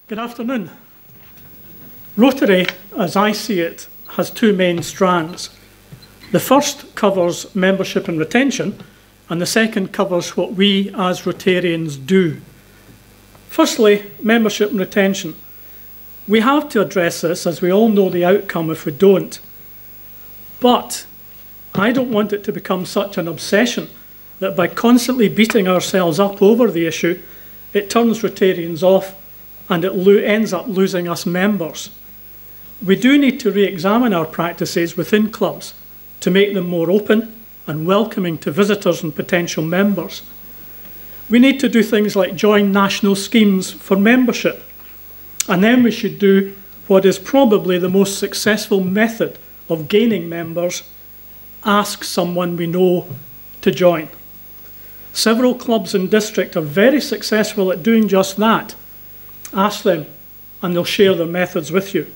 Good afternoon. Rotary, as I see it, has two main strands. The first covers membership and retention, and the second covers what we as Rotarians do. Firstly, membership and retention. We have to address this, as we all know the outcome if we don't. But I don't want it to become such an obsession that by constantly beating ourselves up over the issue, it turns Rotarians off and it ends up losing us members. We do need to re-examine our practices within clubs to make them more open and welcoming to visitors and potential members. We need to do things like join national schemes for membership. And then we should do what is probably the most successful method of gaining members: ask someone we know to join. Several clubs in district are very successful at doing just that. Ask them, and they'll share their methods with you.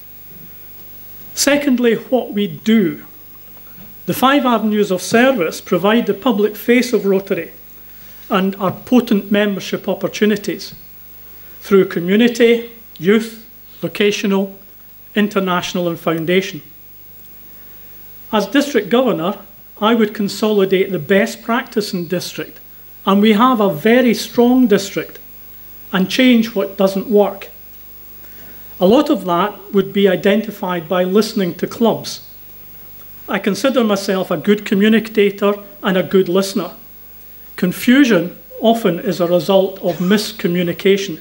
Secondly, what we do. The 5 avenues of service provide the public face of Rotary and are potent membership opportunities through community, youth, vocational, international and foundation. As District Governor, I would consolidate the best practice in district, and we have a very strong district, and change what doesn't work. A lot of that would be identified by listening to clubs. I consider myself a good communicator and a good listener. Confusion often is a result of miscommunication.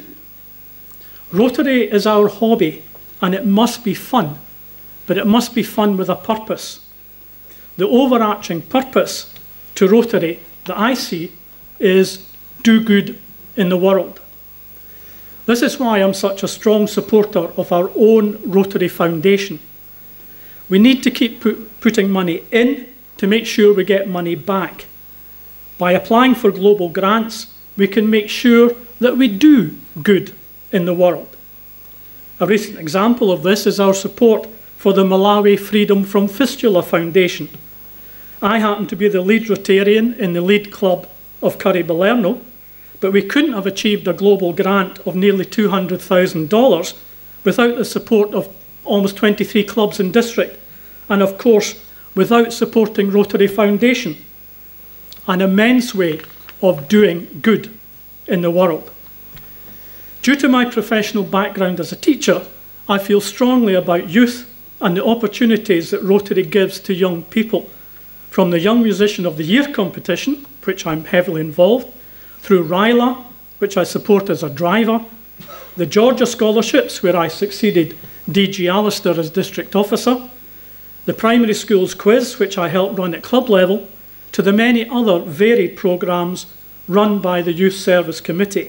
Rotary is our hobby, and it must be fun, but it must be fun with a purpose. The overarching purpose to Rotary that I see is do good in the world. This is why I'm such a strong supporter of our own Rotary Foundation. We need to keep putting money in to make sure we get money back. By applying for global grants, we can make sure that we do good in the world. A recent example of this is our support for the Malawi Freedom from Fistula Foundation. I happen to be the lead Rotarian in the lead club of Curry-Balerno, but we couldn't have achieved a global grant of nearly $200,000 without the support of almost 23 clubs in district, and of course without supporting Rotary Foundation, an immense way of doing good in the world. Due to my professional background as a teacher, I feel strongly about youth and the opportunities that Rotary gives to young people, from the Young Musician of the Year competition, which I'm heavily involved, through RILA, which I support as a driver, the Georgia Scholarships, where I succeeded DG Alistair as District Officer, the Primary Schools Quiz, which I helped run at club level, to the many other varied programmes run by the Youth Service Committee.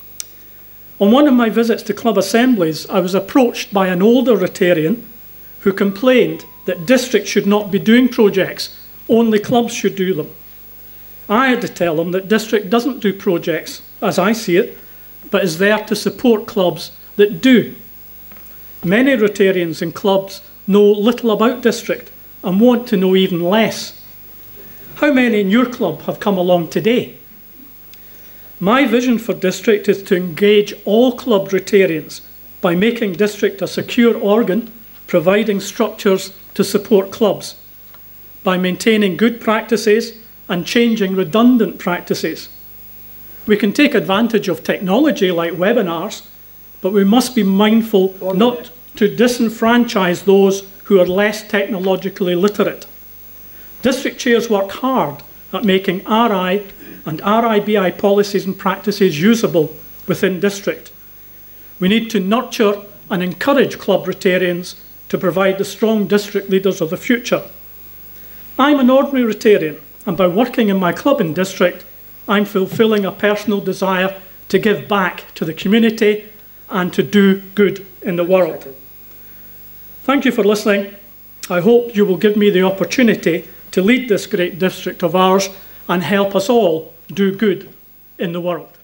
On one of my visits to club assemblies, I was approached by an older Rotarian who complained that district should not be doing projects, only clubs should do them. I had to tell him that district doesn't do projects, as I see it, but is there to support clubs that do. Many Rotarians in clubs know little about district and want to know even less. How many in your club have come along today? My vision for district is to engage all club Rotarians by making district a secure organ, providing structures to support clubs, by maintaining good practices and changing redundant practices. We can take advantage of technology like webinars, but we must be mindful not to disenfranchise those who are less technologically literate. District chairs work hard at making RI and RIBI policies and practices usable within district. We need to nurture and encourage club Rotarians to provide the strong district leaders of the future. I'm an ordinary Rotarian, and by working in my club in district, I'm fulfilling a personal desire to give back to the community and to do good in the world. Thank you for listening. I hope you will give me the opportunity to lead this great district of ours and help us all do good in the world.